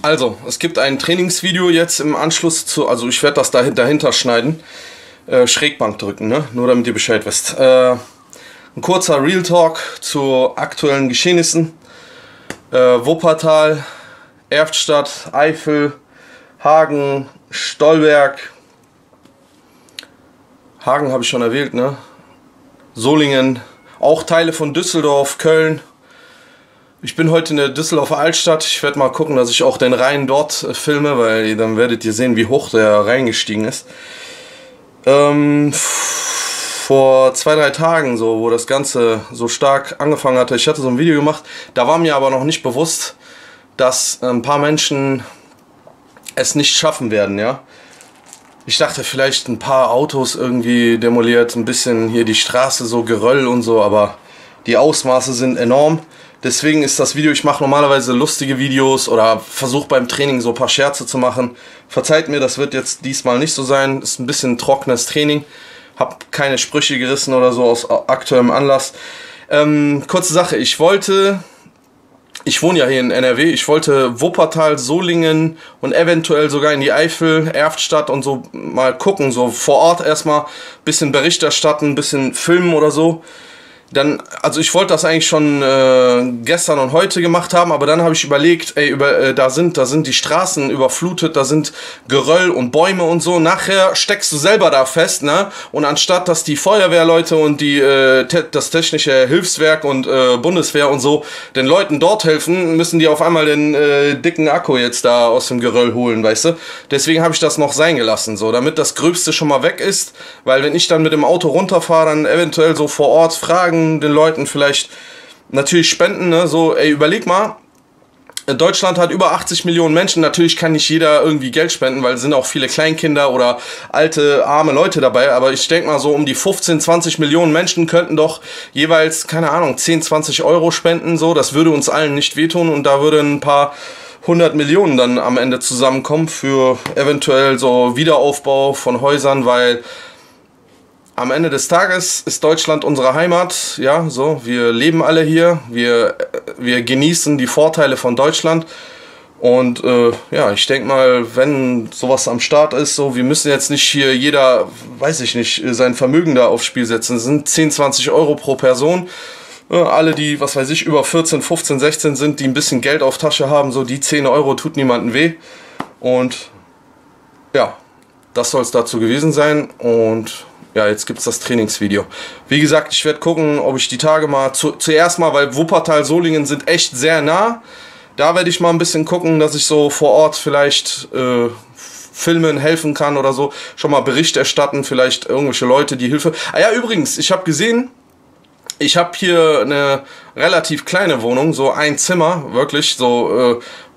Also, es gibt ein Trainingsvideo jetzt im Anschluss zu, also ich werde das dahinter schneiden. Schrägbank drücken, ne? Nur damit ihr Bescheid wisst. Ein kurzer Real Talk zu aktuellen Geschehnissen. Wuppertal, Erftstadt, Eifel, Hagen, Stolberg. Hagen habe ich schon erwähnt, ne? Solingen, auch Teile von Düsseldorf, Köln. Ich bin heute in der Düsseldorfer Altstadt. Ich werde mal gucken, dass ich auch den Rhein dort filme, weil dann werdet ihr sehen, wie hoch der Rhein gestiegen ist. Vor 2-3 Tagen, so, wo das Ganze so stark angefangen hatte, ich hatte so ein Video gemacht, da war mir aber noch nicht bewusst, dass ein paar Menschen es nicht schaffen werden, ja. Ich dachte vielleicht ein paar Autos irgendwie demoliert, ein bisschen hier die Straße so Geröll und so, aber die Ausmaße sind enorm. Deswegen ist das Video, ich mache normalerweise lustige Videos oder versuche beim Training so ein paar Scherze zu machen. Verzeiht mir, das wird jetzt diesmal nicht so sein. Ist ein bisschen trockenes Training. Hab keine Sprüche gerissen oder so aus aktuellem Anlass. Kurze Sache, ich wohne ja hier in NRW, ich wollte Wuppertal, Solingen und eventuell sogar in die Eifel, Erftstadt und so mal gucken, so vor Ort erstmal ein bisschen Bericht erstatten, ein bisschen filmen oder so. Dann, also ich wollte das eigentlich schon gestern und heute gemacht haben, aber dann habe ich überlegt, ey, da sind die Straßen überflutet, da sind Geröll und Bäume und so. Nachher steckst du selber da fest, ne? Und anstatt, dass die Feuerwehrleute und das technische Hilfswerk und Bundeswehr und so den Leuten dort helfen, müssen die auf einmal den dicken Akku jetzt da aus dem Geröll holen, weißt du? Deswegen habe ich das noch sein gelassen, so, damit das Gröbste schon mal weg ist, weil wenn ich dann mit dem Auto runterfahre, dann eventuell so vor Ort fragen, den Leuten vielleicht natürlich spenden, ne? So, ey, überleg mal, Deutschland hat über 80 Millionen Menschen, natürlich kann nicht jeder irgendwie Geld spenden, weil es sind auch viele Kleinkinder oder alte, arme Leute dabei, aber ich denke mal so um die 15, 20 Millionen Menschen könnten doch jeweils, keine Ahnung, 10, 20 Euro spenden, so, das würde uns allen nicht wehtun und da würde ein paar 100 Millionen dann am Ende zusammenkommen für eventuell so Wiederaufbau von Häusern, weil am Ende des Tages ist Deutschland unsere Heimat, ja, so, wir leben alle hier, wir genießen die Vorteile von Deutschland und ja, ich denke mal, wenn sowas am Start ist, so, wir müssen jetzt nicht hier jeder, weiß ich nicht, sein Vermögen da aufs Spiel setzen, es sind 10, 20 Euro pro Person, alle die, was weiß ich, über 14, 15, 16 sind, die ein bisschen Geld auf Tasche haben, so, die 10 Euro tut niemandem weh und ja, das soll es dazu gewesen sein und ja, jetzt gibt es das Trainingsvideo. Wie gesagt, ich werde gucken, ob ich die Tage mal, zuerst mal, weil Wuppertal, Solingen sind echt sehr nah. Da werde ich mal ein bisschen gucken, dass ich so vor Ort vielleicht filmen, helfen kann oder so. Schon mal Bericht erstatten, vielleicht irgendwelche Leute, die Hilfe... Ah ja, übrigens, ich habe gesehen, ich habe hier eine relativ kleine Wohnung, so ein Zimmer, wirklich, so...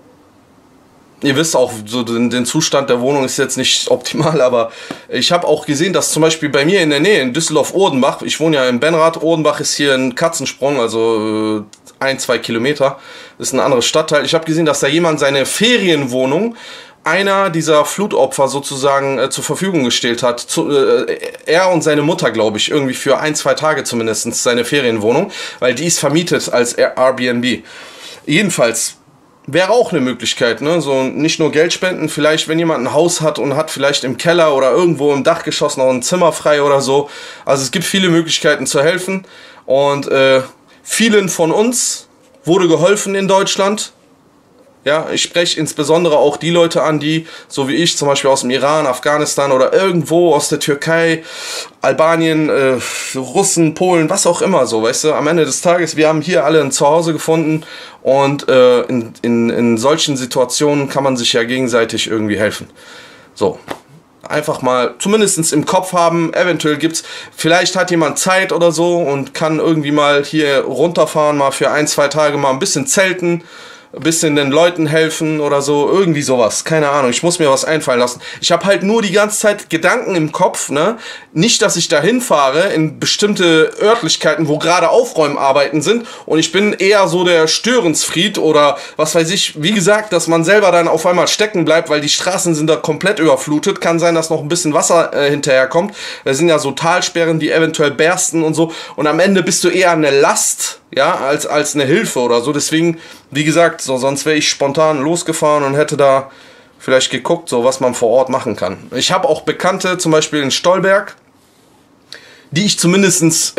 Ihr wisst auch, so den Zustand der Wohnung ist jetzt nicht optimal, aber ich habe auch gesehen, dass zum Beispiel bei mir in der Nähe, in Düsseldorf-Odenbach, ich wohne ja in Benrath, Odenbach ist hier ein Katzensprung, also 1-2 Kilometer, das ist ein anderes Stadtteil. Ich habe gesehen, dass da jemand seine Ferienwohnung einer dieser Flutopfer sozusagen zur Verfügung gestellt hat. Er und seine Mutter, glaube ich, irgendwie für 1-2 Tage zumindest seine Ferienwohnung, weil die ist vermietet als Airbnb. Jedenfalls... wäre auch eine Möglichkeit, ne? So nicht nur Geld spenden, vielleicht wenn jemand ein Haus hat und hat vielleicht im Keller oder irgendwo im Dachgeschoss noch ein Zimmer frei oder so. Also es gibt viele Möglichkeiten zu helfen und vielen von uns wurde geholfen in Deutschland. Ja, ich spreche insbesondere auch die Leute an, die, so wie ich, zum Beispiel aus dem Iran, Afghanistan oder irgendwo aus der Türkei, Albanien, Russen, Polen, was auch immer so, weißt du, am Ende des Tages, wir haben hier alle ein Zuhause gefunden und in solchen Situationen kann man sich ja gegenseitig irgendwie helfen. So, einfach mal zumindest im Kopf haben, eventuell gibt's, vielleicht hat jemand Zeit oder so und kann irgendwie mal hier runterfahren, mal für 1-2 Tage mal ein bisschen zelten, ein bisschen den Leuten helfen oder so, irgendwie sowas, keine Ahnung, ich muss mir was einfallen lassen. Ich habe halt nur die ganze Zeit Gedanken im Kopf, ne, nicht, dass ich da hinfahre in bestimmte Örtlichkeiten, wo gerade Aufräumarbeiten sind und ich bin eher so der Störenfried oder was weiß ich, wie gesagt, dass man selber dann auf einmal stecken bleibt, weil die Straßen sind da komplett überflutet, kann sein, dass noch ein bisschen Wasser hinterherkommt, da sind ja so Talsperren, die eventuell bersten und so und am Ende bist du eher eine Last, ja, als eine Hilfe oder so, deswegen, wie gesagt, so, sonst wäre ich spontan losgefahren und hätte da vielleicht geguckt, so was man vor Ort machen kann. Ich habe auch Bekannte, zum Beispiel in Stolberg, die ich zumindest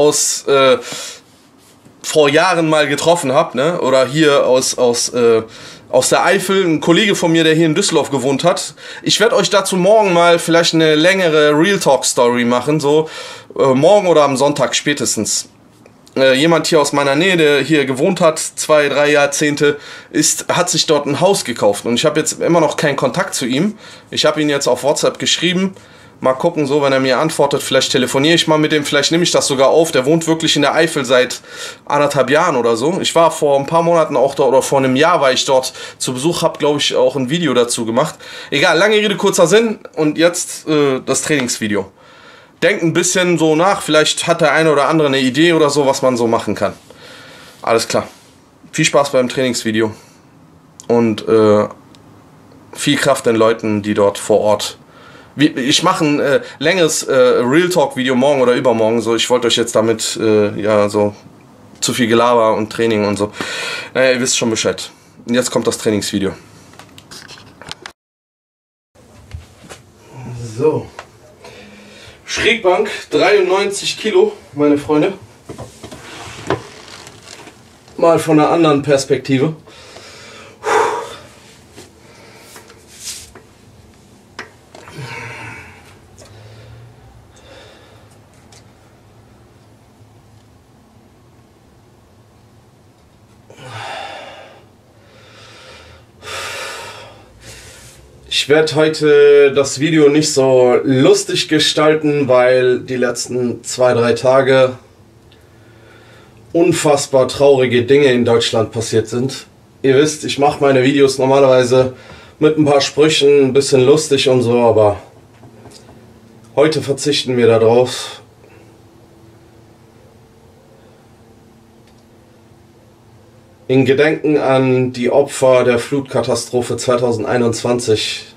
vor Jahren mal getroffen habe, ne? Oder hier aus der Eifel, ein Kollege von mir, der hier in Düsseldorf gewohnt hat. Ich werde euch dazu morgen mal vielleicht eine längere Real Talk Story machen, so morgen oder am Sonntag spätestens. Jemand hier aus meiner Nähe, der hier gewohnt hat, 2, 3 Jahrzehnte, hat sich dort ein Haus gekauft. Und ich habe jetzt immer noch keinen Kontakt zu ihm. Ich habe ihn jetzt auf WhatsApp geschrieben. Mal gucken, so, wenn er mir antwortet, vielleicht telefoniere ich mal mit dem, vielleicht nehme ich das sogar auf. Der wohnt wirklich in der Eifel seit 1,5 Jahren oder so. Ich war vor ein paar Monaten auch dort, oder vor einem Jahr war ich dort zu Besuch, habe, glaube ich, auch ein Video dazu gemacht. Egal, lange Rede, kurzer Sinn. Und jetzt das Trainingsvideo. Denkt ein bisschen so nach, vielleicht hat der eine oder andere eine Idee oder so, was man so machen kann. Alles klar. Viel Spaß beim Trainingsvideo. Und viel Kraft den Leuten, die dort vor Ort. Ich mache ein längeres Real Talk Video morgen oder übermorgen. So, ich wollte euch jetzt damit ja so zu viel Gelaber und Training und so. Naja, ihr wisst schon Bescheid. Und jetzt kommt das Trainingsvideo. So. Schrägbank, 93 Kilo, meine Freunde. Mal von einer anderen Perspektive. Ich werde heute das Video nicht so lustig gestalten, weil die letzten 2, 3 Tage unfassbar traurige Dinge in Deutschland passiert sind. Ihr wisst, ich mache meine Videos normalerweise mit ein paar Sprüchen, ein bisschen lustig und so, aber heute verzichten wir darauf. In Gedenken an die Opfer der Flutkatastrophe 2021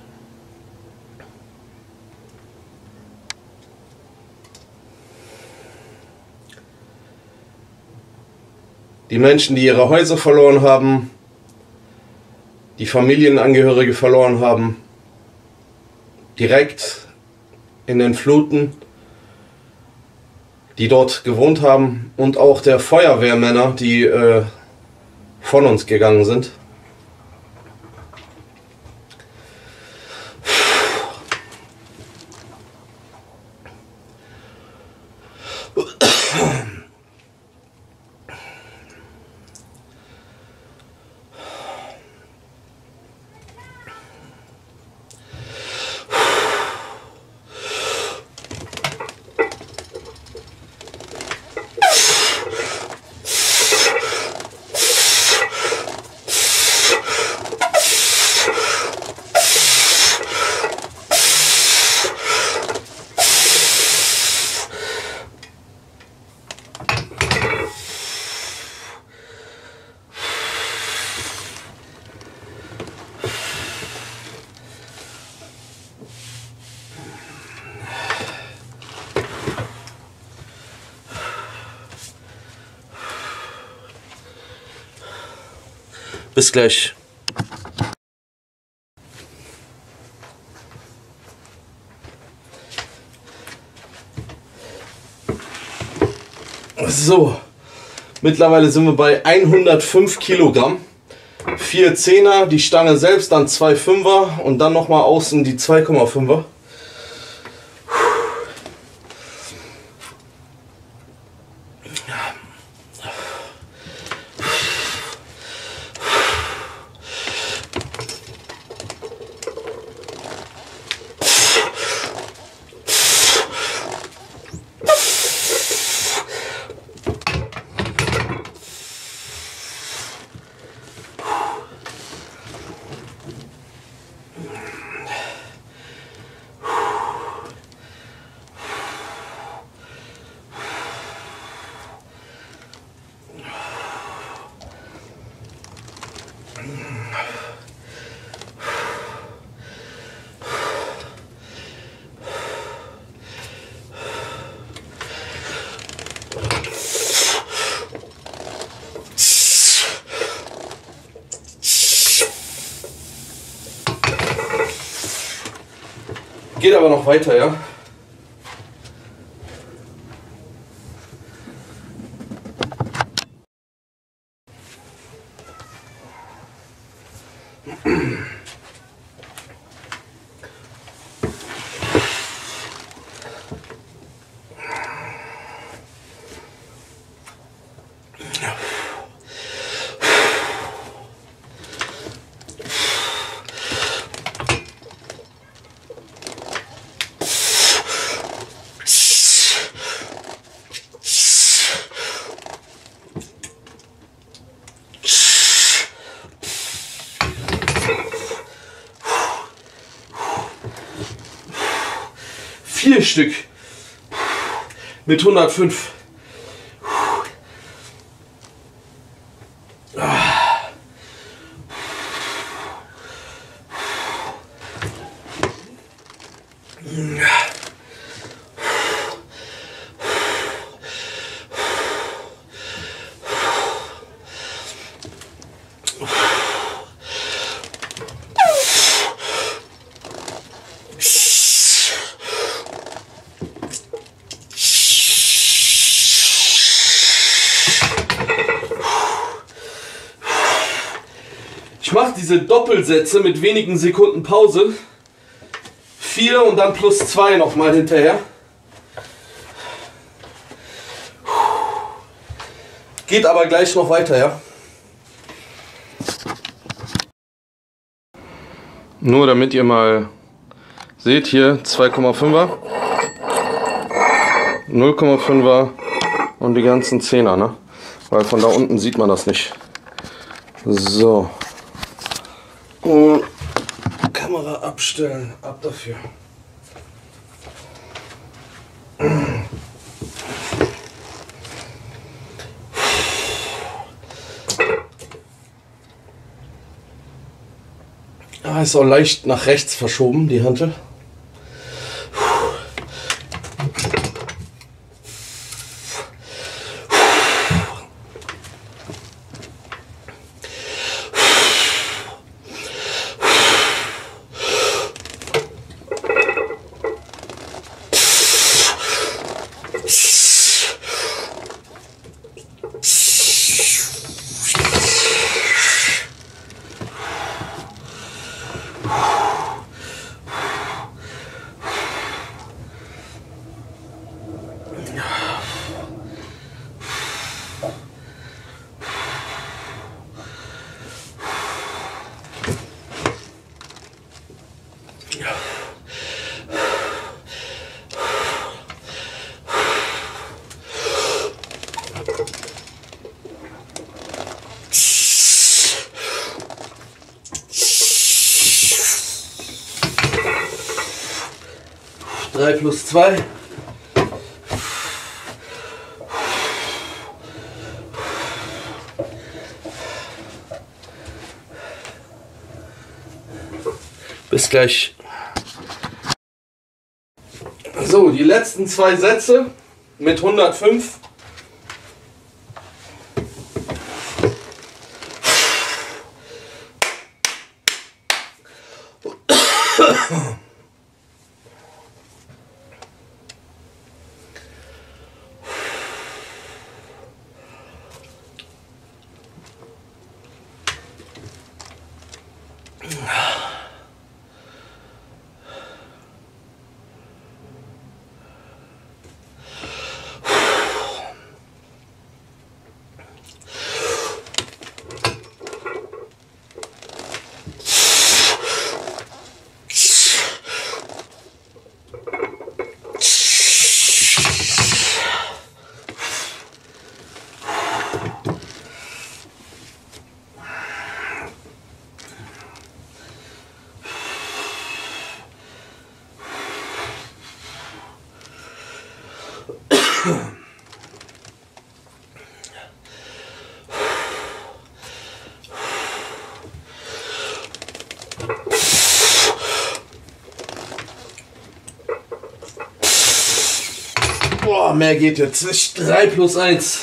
die Menschen, die ihre Häuser verloren haben, die Familienangehörige verloren haben, direkt in den Fluten, die dort gewohnt haben, und auch der Feuerwehrmänner, die von uns gegangen sind. Bis gleich. So, mittlerweile sind wir bei 105 Kilogramm. 4 Zehner, die Stange selbst, dann 2 Fünfer und dann nochmal außen die 2,5er. Geht aber noch weiter, ja. Vier Stück mit 105. Ich mache diese Doppelsätze mit wenigen Sekunden Pause. 4 und dann plus 2 nochmal hinterher. Geht aber gleich noch weiter, ja. Nur damit ihr mal seht, hier 2,5er, 0,5er und die ganzen 10er, ne? Weil von da unten sieht man das nicht. So. Und Kamera abstellen, ab dafür. Ah, ist auch leicht nach rechts verschoben, die Hantel. Drei plus 2. Bis gleich. So, die letzten 2 Sätze mit 105. Boah, mehr geht jetzt. 3 plus 1.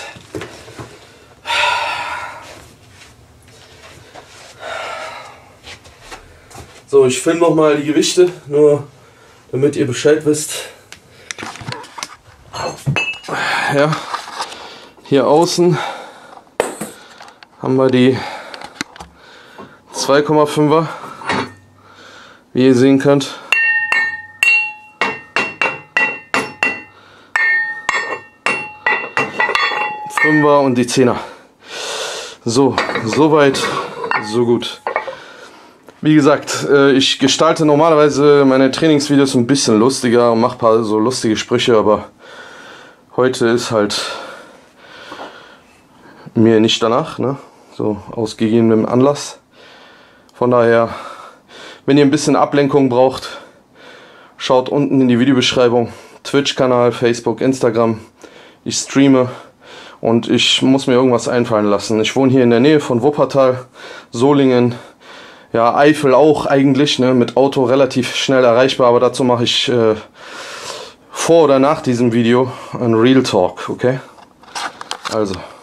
So, ich filme noch mal die Gewichte, nur damit ihr Bescheid wisst. Ja, hier außen haben wir die 2,5er, wie ihr sehen könnt. Fünfer und die 10er. So, soweit, so gut. Wie gesagt, ich gestalte normalerweise meine Trainingsvideos ein bisschen lustiger und mache ein paar so lustige Sprüche, aber heute ist halt mir nicht danach, ne? So aus gegebenem Anlass. Von daher, wenn ihr ein bisschen Ablenkung braucht, schaut unten in die Videobeschreibung. Twitch-Kanal, Facebook, Instagram. Ich streame und ich muss mir irgendwas einfallen lassen. Ich wohne hier in der Nähe von Wuppertal, Solingen. Ja, Eifel auch eigentlich, ne, mit Auto relativ schnell erreichbar, aber dazu mache ich vor oder nach diesem Video ein Real Talk, okay? Also.